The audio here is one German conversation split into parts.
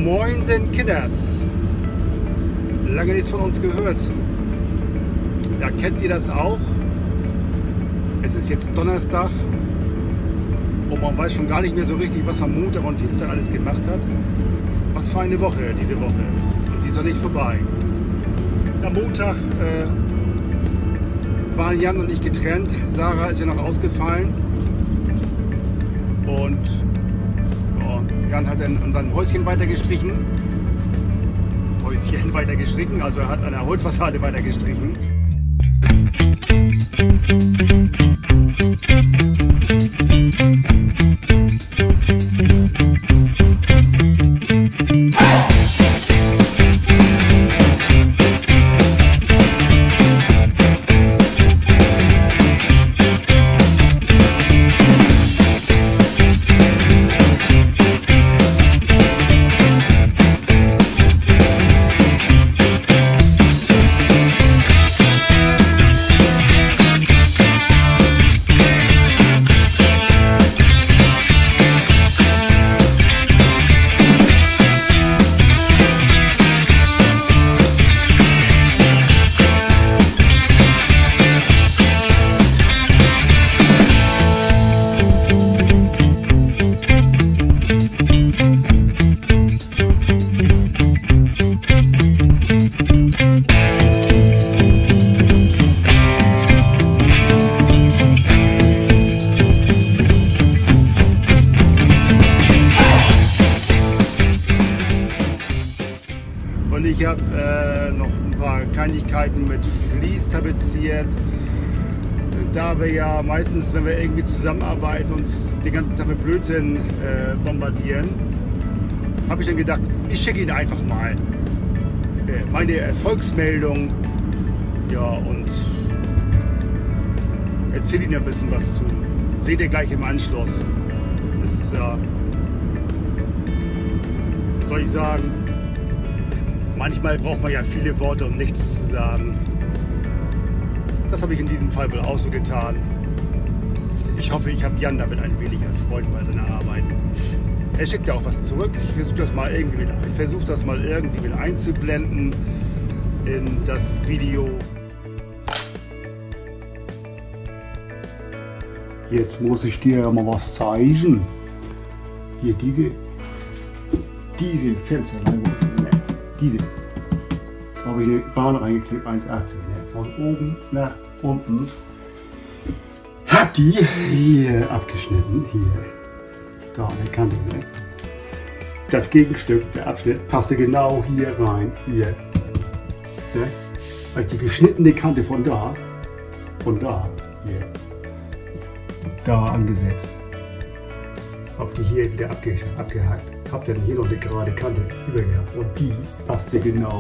Moinsen Kinders! Lange nichts von uns gehört. Ja, kennt ihr das auch? Es ist jetzt Donnerstag und man weiß schon gar nicht mehr so richtig, was man Montag und Dienstag alles gemacht hat. Was für eine Woche diese Woche. Und sie ist noch nicht vorbei. Am Montag waren Jan und ich getrennt. Sarah ist ja noch ausgefallen. Und ja, Jan hat dann an seinem Häuschen weiter gestrichen. Also er hat an der Holzfassade weiter gestrichen. Ich habe noch ein paar Kleinigkeiten mit Vlies tapeziert. Da wir ja meistens, wenn wir irgendwie zusammenarbeiten, uns den ganzen Tag mit Blödsinn bombardieren, habe ich dann gedacht, ich schicke Ihnen einfach mal meine Erfolgsmeldung, ja, und erzähle Ihnen ein bisschen was zu. Seht ihr gleich im Anschluss. Das, soll ich sagen, manchmal braucht man ja viele Worte, um nichts zu sagen. Das habe ich in diesem Fall wohl auch so getan. Ich hoffe, ich habe Jan damit ein wenig erfreut bei seiner Arbeit. Er schickt ja auch was zurück. Ich versuche das mal irgendwie mit einzublenden in das Video. Jetzt muss ich dir mal was zeigen. Hier diese Fensterlein. Diese habe ich eine Bahn reingeklebt, 1,80, ne? Von oben nach unten. Hab die hier abgeschnitten, hier. Da an der Kante, ne? Das Gegenstück, der Abschnitt, passte genau hier rein, hier. Ne? Habe ich die geschnittene Kante von da, hier, da angesetzt. Hab die hier wieder abgehackt. Hab dann hier noch eine gerade Kante über gehabt und die passte genau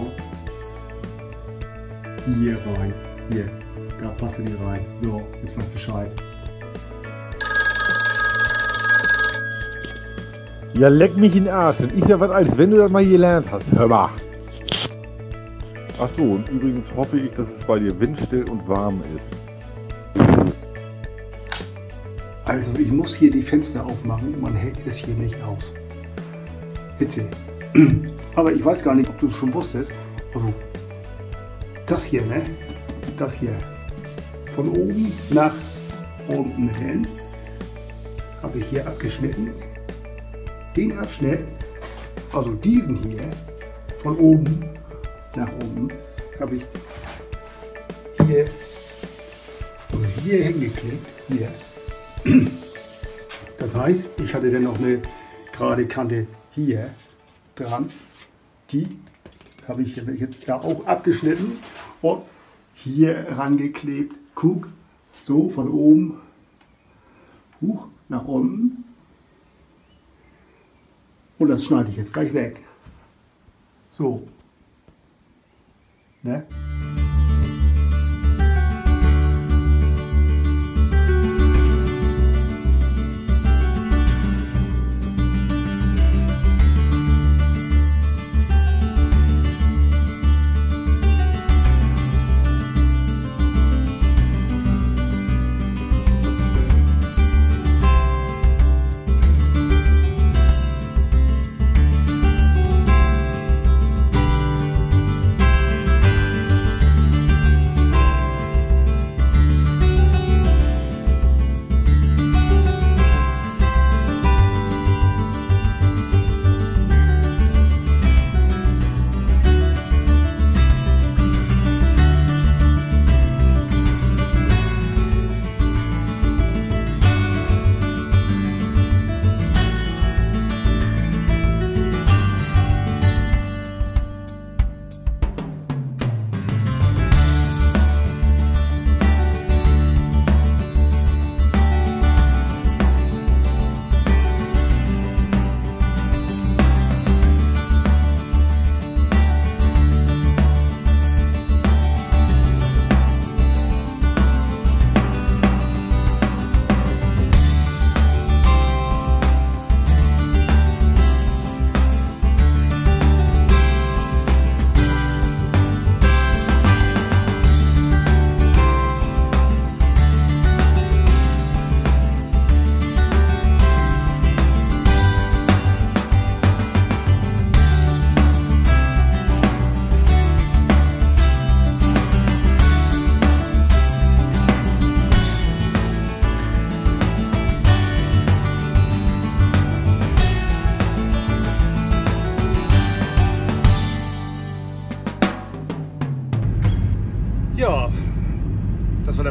hier rein. Hier, da passte die rein. So, jetzt weiß Bescheid. Ja, leck mich in den Arsch. Das ist ja was, als wenn du das mal gelernt hast. Hör mal. Achso, und übrigens hoffe ich, dass es bei dir windstill und warm ist. Also, ich muss hier die Fenster aufmachen. Man hält es hier nicht aus. Hitze. Aber ich weiß gar nicht, ob du es schon wusstest. Also, das hier, ne? Das hier. Von oben nach unten hin habe ich hier abgeschnitten. Den Abschnitt, also diesen hier, von oben nach unten, habe ich hier hingeklebt. Hier. Das heißt, ich hatte dann noch eine gerade Kante hier dran, die habe ich jetzt da auch abgeschnitten und hier rangeklebt. Guck, so von oben hoch nach unten. Und das schneide ich jetzt gleich weg. So. Ne?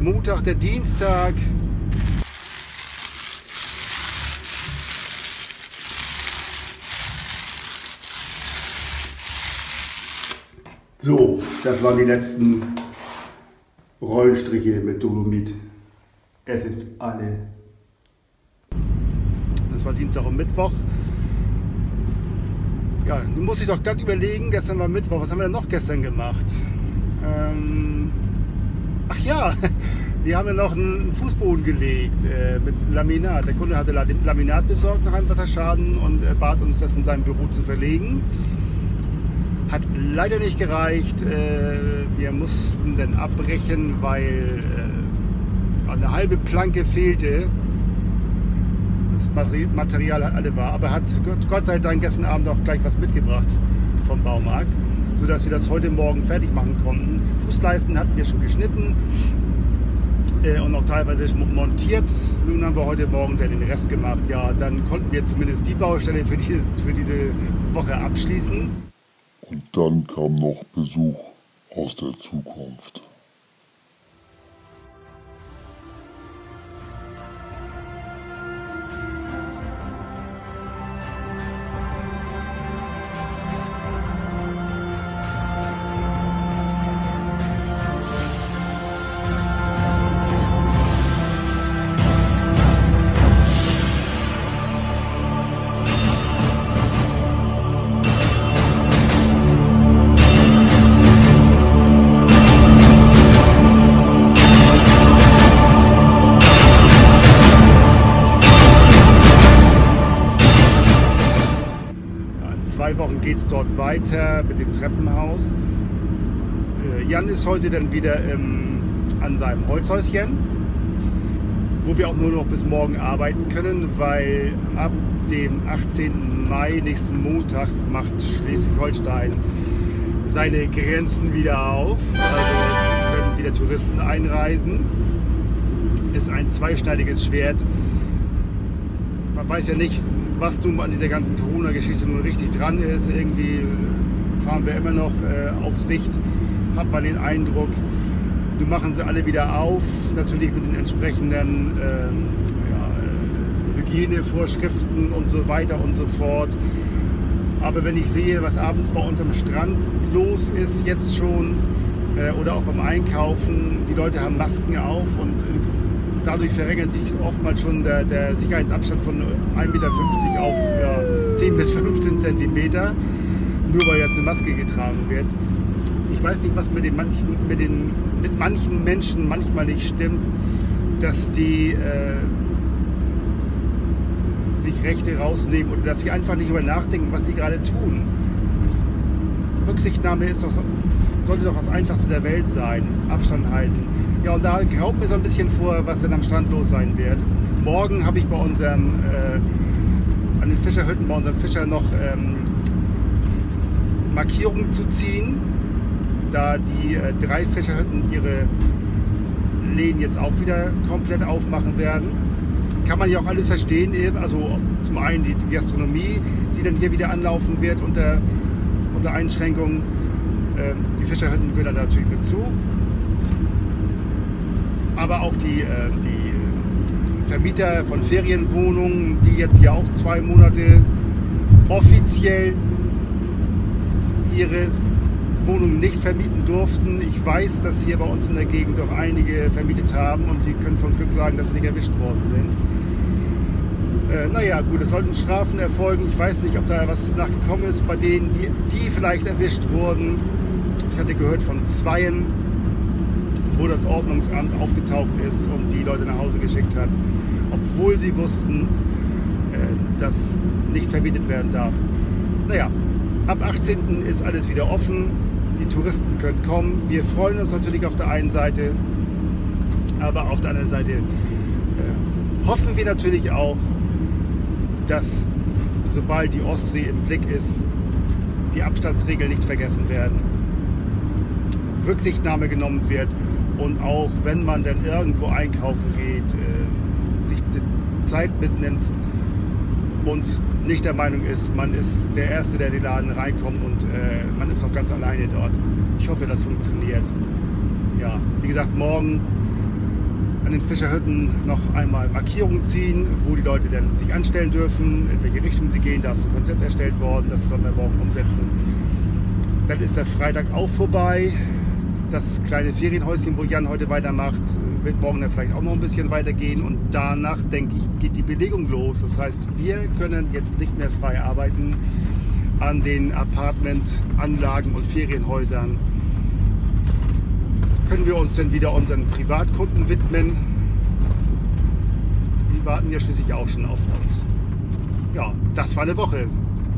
Montag, der Dienstag. So, das waren die letzten Rollenstriche mit Dolomit. Es ist alle. Das war Dienstag und Mittwoch. Ja, nun muss ich doch gerade überlegen, gestern war Mittwoch, was haben wir denn noch gestern gemacht? Ach ja, wir haben ja noch einen Fußboden gelegt mit Laminat. Der Kunde hatte Laminat besorgt nach einem Wasserschaden und bat uns, das in seinem Büro zu verlegen. Hat leider nicht gereicht. Wir mussten dann abbrechen, weil eine halbe Planke fehlte. Das Material alle war, aber hat Gott sei Dank gestern Abend auch gleich was mitgebracht vom Baumarkt, sodass wir das heute Morgen fertig machen konnten. Fußleisten hatten wir schon geschnitten und auch teilweise schon montiert. Nun haben wir heute Morgen dann den Rest gemacht. Ja, dann konnten wir zumindest die Baustelle für diese Woche abschließen. Und dann kam noch Besuch aus der Zukunft. Geht es dort weiter mit dem Treppenhaus. Jan ist heute dann wieder an seinem Holzhäuschen, wo wir auch nur noch bis morgen arbeiten können, weil ab dem 18. Mai, nächsten Montag, macht Schleswig-Holstein seine Grenzen wieder auf. Also es können wieder Touristen einreisen. Ist ein zweischneidiges Schwert. Man weiß ja nicht, was nun an dieser ganzen Corona-Geschichte nun richtig dran ist. Irgendwie fahren wir immer noch auf Sicht, hat man den Eindruck. Nun machen sie alle wieder auf, natürlich mit den entsprechenden Hygienevorschriften und so weiter und so fort. Aber wenn ich sehe, was abends bei uns am Strand los ist, jetzt schon, oder auch beim Einkaufen, die Leute haben Masken auf und dadurch verringert sich oftmals schon der Sicherheitsabstand von 1,50 Meter auf 10 bis 15 Zentimeter, nur weil jetzt eine Maske getragen wird. Ich weiß nicht, was mit manchen Menschen manchmal nicht stimmt, dass die sich Rechte rausnehmen oder dass sie einfach nicht über nachdenken, was sie gerade tun. Rücksichtnahme sollte doch das Einfachste der Welt sein. Abstand halten. Ja, und da graut mir so ein bisschen vor, was denn am Strand los sein wird. Morgen habe ich bei unserem, an den Fischerhütten, bei unserem Fischer noch Markierungen zu ziehen, da die 3 Fischerhütten ihre Läden jetzt auch wieder komplett aufmachen werden. Kann man ja auch alles verstehen, also zum einen die Gastronomie, die dann hier wieder anlaufen wird unter Einschränkungen. Die Fischerhütten gehören da natürlich mit zu. Aber auch die Vermieter von Ferienwohnungen, die jetzt hier auch 2 Monate offiziell ihre Wohnungen nicht vermieten durften. Ich weiß, dass hier bei uns in der Gegend doch einige vermietet haben und die können von Glück sagen, dass sie nicht erwischt worden sind. Naja, gut, es sollten Strafen erfolgen. Ich weiß nicht, ob da was nachgekommen ist bei denen, die vielleicht erwischt wurden. Ich hatte gehört von 2, wo das Ordnungsamt aufgetaucht ist und die Leute nach Hause geschickt hat, obwohl sie wussten, dass nicht vermietet werden darf. Naja, ab 18. ist alles wieder offen, die Touristen können kommen. Wir freuen uns natürlich auf der einen Seite, aber auf der anderen Seite hoffen wir natürlich auch, dass sobald die Ostsee im Blick ist, die Abstandsregeln nicht vergessen werden, Rücksichtnahme genommen wird und auch wenn man dann irgendwo einkaufen geht, sich die Zeit mitnimmt und nicht der Meinung ist, man ist der Erste, der in den Laden reinkommt und man ist noch ganz alleine dort. Ich hoffe, das funktioniert. Ja, wie gesagt, morgen an den Fischerhütten noch einmal Markierungen ziehen, wo die Leute dann sich anstellen dürfen, in welche Richtung sie gehen. Da ist ein Konzept erstellt worden, das sollen wir morgen umsetzen. Dann ist der Freitag auch vorbei. Das kleine Ferienhäuschen, wo Jan heute weitermacht, wird morgen dann vielleicht auch noch ein bisschen weitergehen. Und danach, denke ich, geht die Belegung los. Das heißt, wir können jetzt nicht mehr frei arbeiten an den Apartmentanlagen und Ferienhäusern. Können wir uns dann wieder unseren Privatkunden widmen. Die warten ja schließlich auch schon auf uns. Ja, das war eine Woche.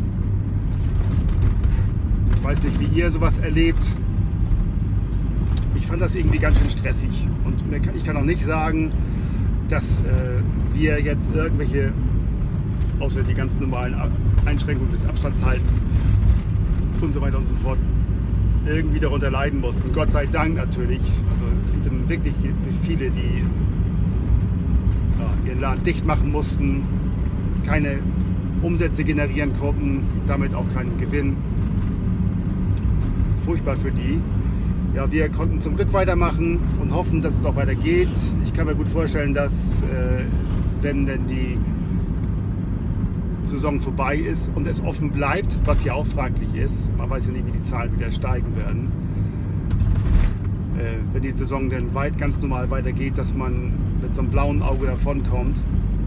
Ich weiß nicht, wie ihr sowas erlebt. Ich fand das irgendwie ganz schön stressig. Und ich kann auch nicht sagen, dass wir jetzt irgendwelche, außer die ganz normalen Einschränkungen des Abstandshaltens und so weiter und so fort, irgendwie darunter leiden mussten. Gott sei Dank natürlich. Also es gibt dann wirklich viele, die ihren Laden dicht machen mussten, keine Umsätze generieren konnten, damit auch keinen Gewinn. Furchtbar für die. Ja, wir konnten zum Glück weitermachen und hoffen, dass es auch weitergeht. Ich kann mir gut vorstellen, dass wenn denn die Saison vorbei ist und es offen bleibt, was ja auch fraglich ist, man weiß ja nicht, wie die Zahlen wieder steigen werden, wenn die Saison dann ganz normal weitergeht, dass man mit so einem blauen Auge davonkommt.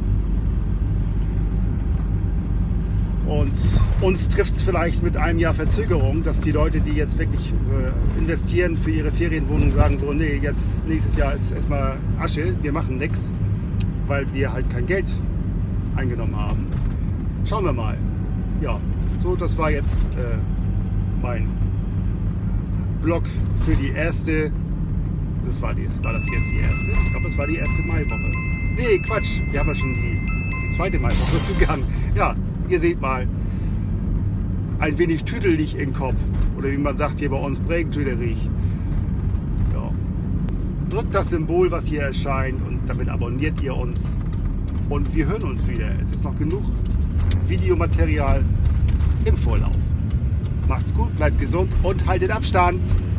Und uns trifft es vielleicht mit einem Jahr Verzögerung, dass die Leute, die jetzt wirklich investieren für ihre Ferienwohnung, sagen so, nee, jetzt nächstes Jahr ist erstmal Asche, wir machen nichts, weil wir halt kein Geld eingenommen haben. Schauen wir mal. Ja, so, das war jetzt mein Blog für die erste, war das jetzt die erste? Ich glaube, es war die erste Maiwoche. Nee, Quatsch, wir haben ja schon die zweite Maiwoche zugegangen. Ja, ihr seht mal, ein wenig tüdelig im Kopf. Oder wie man sagt hier bei uns, Prägentüderig. Ja. Drückt das Symbol, was hier erscheint, und damit abonniert ihr uns. Und wir hören uns wieder. Es ist noch genug Videomaterial im Vorlauf. Macht's gut, bleibt gesund und haltet Abstand.